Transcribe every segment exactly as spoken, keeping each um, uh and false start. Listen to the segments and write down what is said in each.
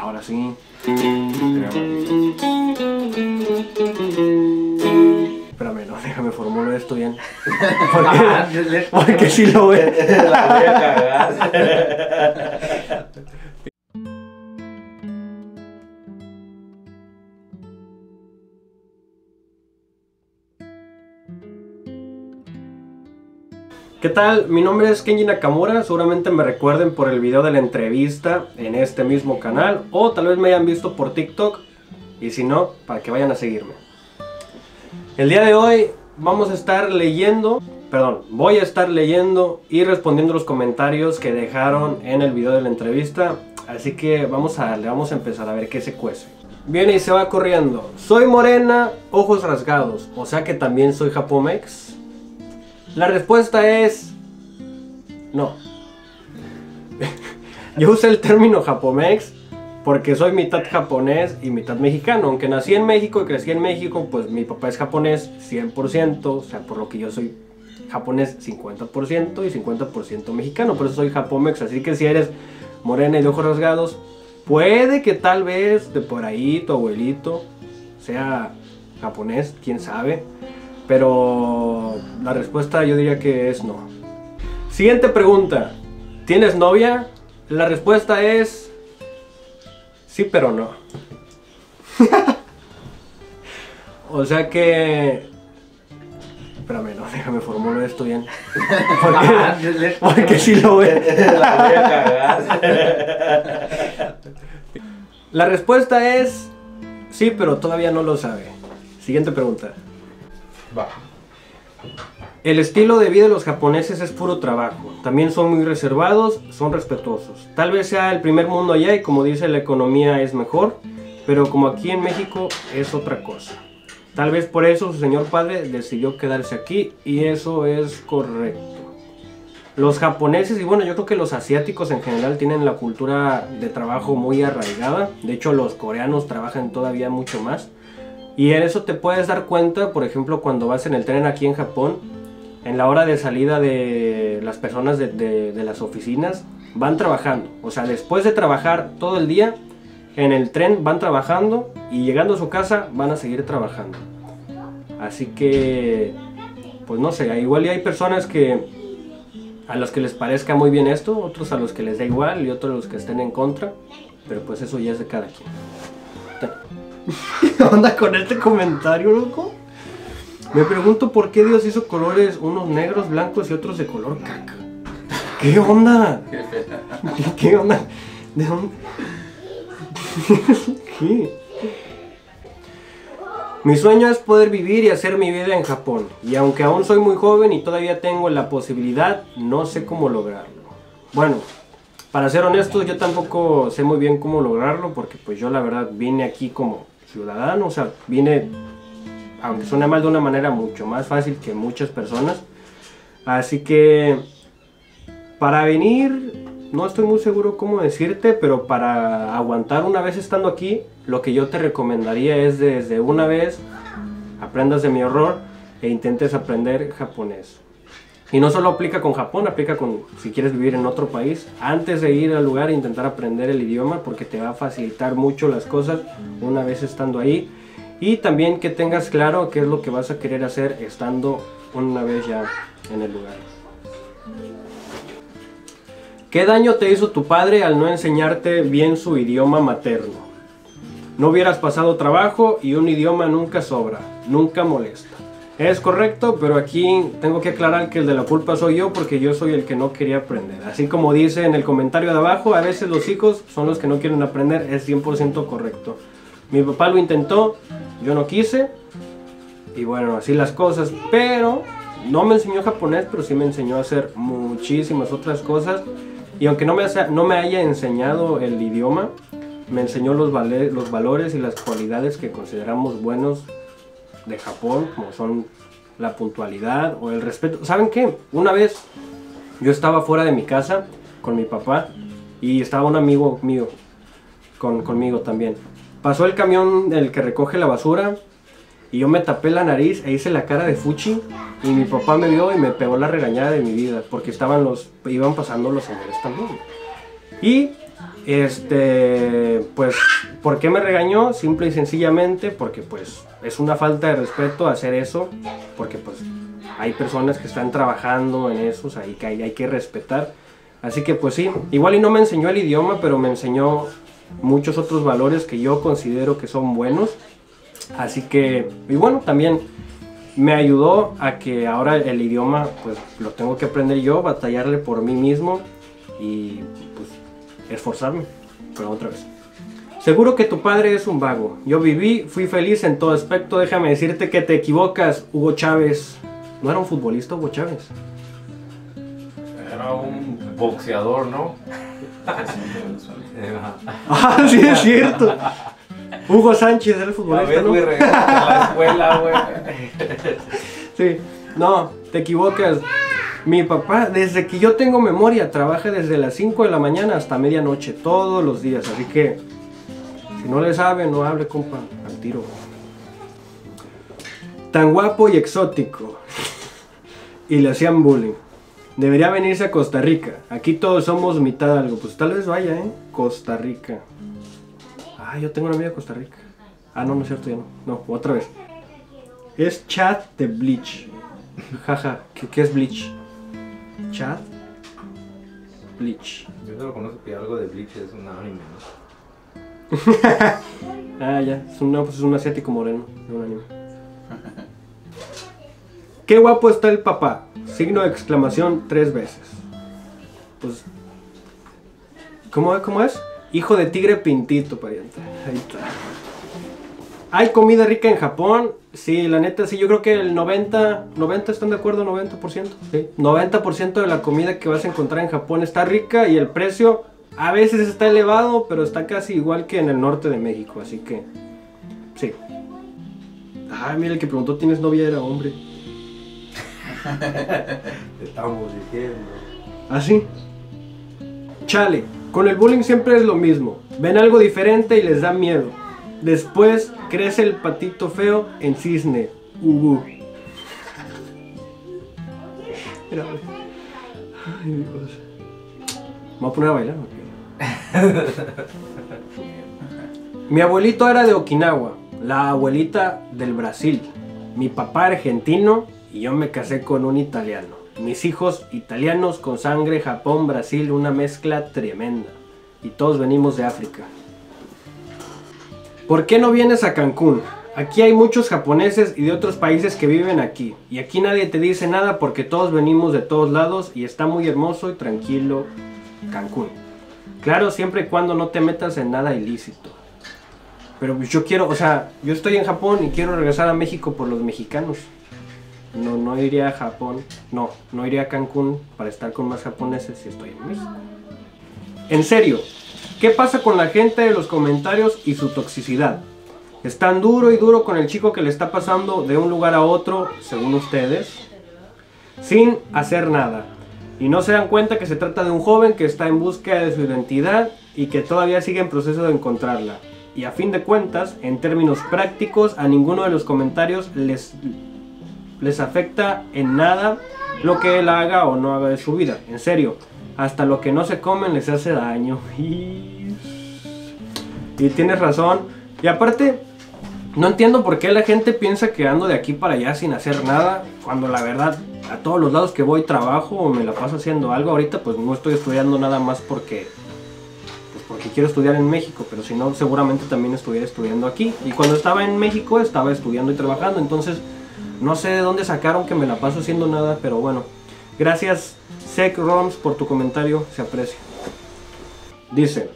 Ahora sí. Espérame, no, déjame formulo esto bien. Porque, porque si lo ve. La voy a cagar. ¿Qué tal? Mi nombre es Kenji Nakamura, seguramente me recuerden por el video de la entrevista en este mismo canal o tal vez me hayan visto por TikTok y si no, para que vayan a seguirme. El día de hoy vamos a estar leyendo, perdón, voy a estar leyendo y respondiendo los comentarios que dejaron en el video de la entrevista, así que vamos a darle, vamos a empezar a ver qué se cuece. Viene y se va corriendo. Soy morena, ojos rasgados, o sea que también soy japomex. La respuesta es no. Yo usé el término japomex porque soy mitad japonés y mitad mexicano. Aunque nací en México y crecí en México, pues mi papá es japonés cien por ciento, o sea, por lo que yo soy japonés cincuenta por ciento y cincuenta por ciento mexicano, por eso soy japomex. Así que si eres morena y de ojos rasgados, puede que tal vez de por ahí tu abuelito sea japonés, quién sabe. Pero la respuesta yo diría que es no. Siguiente pregunta. ¿Tienes novia? La respuesta es sí, pero no. O sea que... Espérame, no, déjame formulo esto bien. Porque, porque si lo ve. La voy a cagar. La respuesta es sí, pero todavía no lo sabe. Siguiente pregunta. Va. El estilo de vida de los japoneses es puro trabajo. También son muy reservados, son respetuosos. Tal vez sea el primer mundo allá y como dice la economía es mejor, pero como aquí en México es otra cosa. Tal vez por eso su señor padre decidió quedarse aquí y eso es correcto. Los japoneses y bueno, yo creo que los asiáticos en general tienen la cultura de trabajo muy arraigada. De hecho, los coreanos trabajan todavía mucho más. Y en eso te puedes dar cuenta, por ejemplo, cuando vas en el tren aquí en Japón, en la hora de salida de las personas de, de, de las oficinas, van trabajando. O sea, después de trabajar todo el día, en el tren van trabajando y llegando a su casa van a seguir trabajando. Así que, pues no sé, igual y hay personas que a los que les parezca muy bien esto, otros a los que les da igual y otros a los que estén en contra, pero pues eso ya es de cada quien. ¿Qué onda con este comentario, loco? Me pregunto por qué Dios hizo colores, unos negros, blancos y otros de color caca. ¿Qué onda? ¿Qué onda? ¿De dónde? ¿Qué? Mi sueño es poder vivir y hacer mi vida en Japón. Y aunque aún soy muy joven y todavía tengo la posibilidad, no sé cómo lograrlo. Bueno, para ser honestos, yo tampoco sé muy bien cómo lograrlo, porque pues yo la verdad vine aquí como ciudadano, o sea, vine, aunque suene mal, de una manera mucho más fácil que muchas personas. Así que, para venir, no estoy muy seguro cómo decirte, pero para aguantar una vez estando aquí, lo que yo te recomendaría es desde una vez, aprendas de mi error e intentes aprender japonés. Y no solo aplica con Japón, aplica con si quieres vivir en otro país. Antes de ir al lugar e intentar aprender el idioma, porque te va a facilitar mucho las cosas una vez estando ahí. Y también que tengas claro qué es lo que vas a querer hacer estando una vez ya en el lugar. ¿Qué daño te hizo tu padre al no enseñarte bien su idioma materno? No hubieras pasado trabajo y un idioma nunca sobra, nunca molesta. Es correcto, pero aquí tengo que aclarar que el de la culpa soy yo porque yo soy el que no quería aprender. Así como dice en el comentario de abajo, a veces los hijos son los que no quieren aprender, es cien por ciento correcto. Mi papá lo intentó, yo no quise y bueno, así las cosas, pero no me enseñó japonés, pero sí me enseñó a hacer muchísimas otras cosas. Y aunque no me, hace, no me haya enseñado el idioma, me enseñó los, vale, los valores y las cualidades que consideramos buenos de Japón, como son la puntualidad o el respeto. ¿Saben qué? Una vez yo estaba fuera de mi casa con mi papá y estaba un amigo mío con, conmigo también. Pasó el camión, el que recoge la basura, y yo me tapé la nariz e hice la cara de fuchi y mi papá me vio y me pegó la regañada de mi vida porque estaban los, iban pasando los señores también. Y Este, pues, ¿por qué me regañó? Simple y sencillamente porque pues es una falta de respeto hacer eso, porque pues hay personas que están trabajando en eso, o sea, y que hay, hay que respetar. Así que pues sí, igual y no me enseñó el idioma, pero me enseñó muchos otros valores que yo considero que son buenos. Así que, y bueno, también me ayudó a que ahora el idioma pues lo tengo que aprender yo, batallarle por mí mismo y pues esforzarme, pero otra vez. Seguro que tu padre es un vago. Yo viví, fui feliz en todo aspecto. Déjame decirte que te equivocas, Hugo Chávez. ¿No era un futbolista Hugo Chávez? Era un boxeador, ¿no? Ah, sí, es cierto. Hugo Sánchez era el futbolista, ¿no? A la escuela, güey. Sí, no, te equivocas. Mi papá, desde que yo tengo memoria, trabaja desde las cinco de la mañana hasta medianoche, todos los días. Así que, si no le sabe, no hable, compa, al tiro. Tan guapo y exótico. Y le hacían bullying. Debería venirse a Costa Rica. Aquí todos somos mitad algo. Pues tal vez vaya, ¿eh? Costa Rica. Ah, yo tengo una amiga de Costa Rica. Ah, no, no es cierto, ya no. No, otra vez. Es chat de Bleach. Jaja, ¿qué, qué es Bleach? Chat Bleach. Yo no lo conozco, pero algo de Bleach es un anime, ¿no? Ah, ya. Es un, no, pues es un asiático moreno de un anime. Qué guapo está el papá. Signo de exclamación tres veces. Pues... ¿Cómo, cómo es? Hijo de tigre pintito, pariente. Ahí está. ¿Hay comida rica en Japón? Sí, la neta, sí. Yo creo que el noventa... ¿noventa están de acuerdo? ¿noventa por ciento? Sí. noventa por ciento de la comida que vas a encontrar en Japón está rica y el precio a veces está elevado, pero está casi igual que en el norte de México. Así que... sí. Ay, mira, el que preguntó, ¿tienes novia? Era hombre. Te estamos diciendo. ¿Así? Chale, con el bullying siempre es lo mismo. Ven algo diferente y les da miedo. Después crece el patito feo en cisne. Uh. Mira, ay, Dios. ¿Me voy a poner a bailar o qué? Mi abuelito era de Okinawa, la abuelita del Brasil. Mi papá argentino y yo me casé con un italiano. Mis hijos italianos con sangre Japón, Brasil, una mezcla tremenda. Y todos venimos de África. ¿Por qué no vienes a Cancún? Aquí hay muchos japoneses y de otros países que viven aquí. Y aquí nadie te dice nada porque todos venimos de todos lados y está muy hermoso y tranquilo Cancún. Claro, siempre y cuando no te metas en nada ilícito. Pero yo quiero, o sea, yo estoy en Japón y quiero regresar a México por los mexicanos. No, no iría a Japón, no, no iría a Cancún para estar con más japoneses si estoy en México. En serio, ¿qué pasa con la gente de los comentarios y su toxicidad? ¿Están duro y duro con el chico que le está pasando de un lugar a otro, según ustedes? Sin hacer nada. Y no se dan cuenta que se trata de un joven que está en búsqueda de su identidad y que todavía sigue en proceso de encontrarla. Y a fin de cuentas, en términos prácticos, a ninguno de los comentarios les... les afecta en nada lo que él haga o no haga de su vida. En serio, hasta lo que no se comen les hace daño. Y, y tienes razón. Y aparte, no entiendo por qué la gente piensa que ando de aquí para allá sin hacer nada, cuando la verdad, a todos los lados que voy trabajo o me la paso haciendo algo. Ahorita pues no estoy estudiando nada más porque... pues porque quiero estudiar en México, pero si no seguramente también estuviera estudiando aquí. Y cuando estaba en México estaba estudiando y trabajando, entonces... no sé de dónde sacaron que me la paso haciendo nada, pero bueno. Gracias, Sec Roms, por tu comentario, se aprecia. Dice,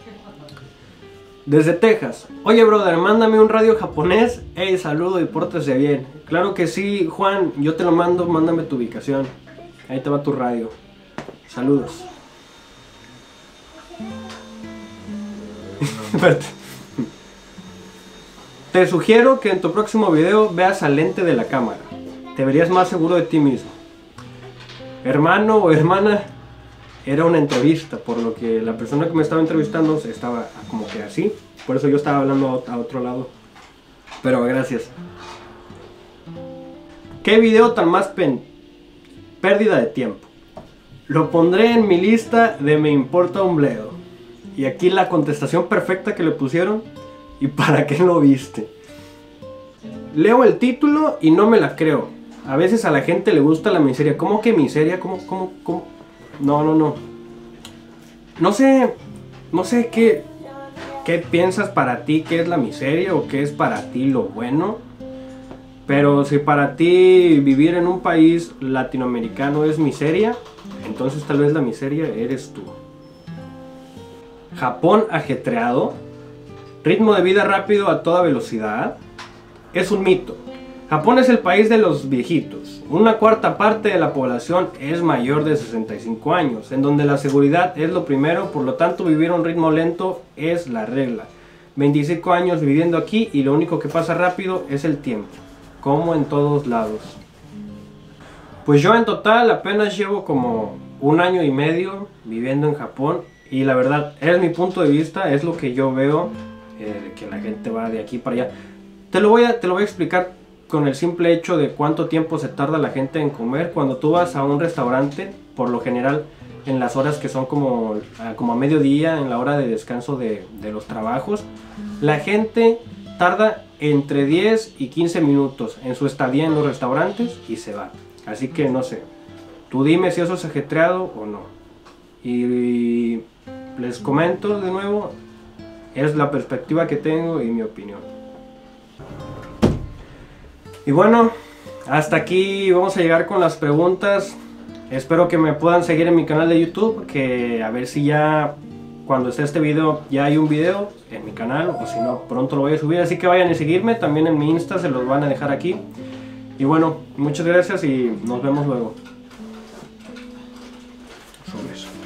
desde Texas, oye brother, mándame un radio japonés. Hey, saludo y pórtese bien. Claro que sí, Juan, yo te lo mando, mándame tu ubicación. Ahí te va tu radio. Saludos. Espérate. Te sugiero que en tu próximo video veas al lente de la cámara. Te verías más seguro de ti mismo. Hermano o hermana, era una entrevista, por lo que la persona que me estaba entrevistando estaba como que así. Por eso yo estaba hablando a otro lado. Pero gracias. ¿Qué video tan más pen... pérdida de tiempo? Lo pondré en mi lista de me importa un bledo. Y aquí la contestación perfecta que le pusieron. ¿Y para qué lo viste? Leo el título y no me la creo. A veces a la gente le gusta la miseria. ¿Cómo que miseria? ¿Cómo, cómo, cómo? No, no, no. No sé, no sé qué, qué piensas para ti que es la miseria o qué es para ti lo bueno. Pero si para ti vivir en un país latinoamericano es miseria, entonces tal vez la miseria eres tú. Japón ajetreado, ritmo de vida rápido a toda velocidad, es un mito. Japón es el país de los viejitos. Una cuarta parte de la población es mayor de sesenta y cinco años, en donde la seguridad es lo primero, por lo tanto vivir a un ritmo lento es la regla. veinticinco años viviendo aquí y lo único que pasa rápido es el tiempo, como en todos lados. Pues yo en total apenas llevo como un año y medio viviendo en Japón y la verdad es mi punto de vista, es lo que yo veo, eh, que la gente va de aquí para allá. Te lo voy a, te lo voy a explicar con el simple hecho de cuánto tiempo se tarda la gente en comer. Cuando tú vas a un restaurante, por lo general en las horas que son como, como a mediodía, en la hora de descanso de, de los trabajos, la gente tarda entre diez y quince minutos en su estadía en los restaurantes y se va. Así que no sé, tú dime si eso es ajetreado o no. Y les comento de nuevo, es la perspectiva que tengo y mi opinión. Y bueno, hasta aquí vamos a llegar con las preguntas. Espero que me puedan seguir en mi canal de YouTube, que a ver si ya cuando esté este video ya hay un video en mi canal, o si no pronto lo voy a subir, así que vayan a seguirme, también en mi Insta se los van a dejar aquí. Y bueno, muchas gracias y nos vemos luego. Sobre eso.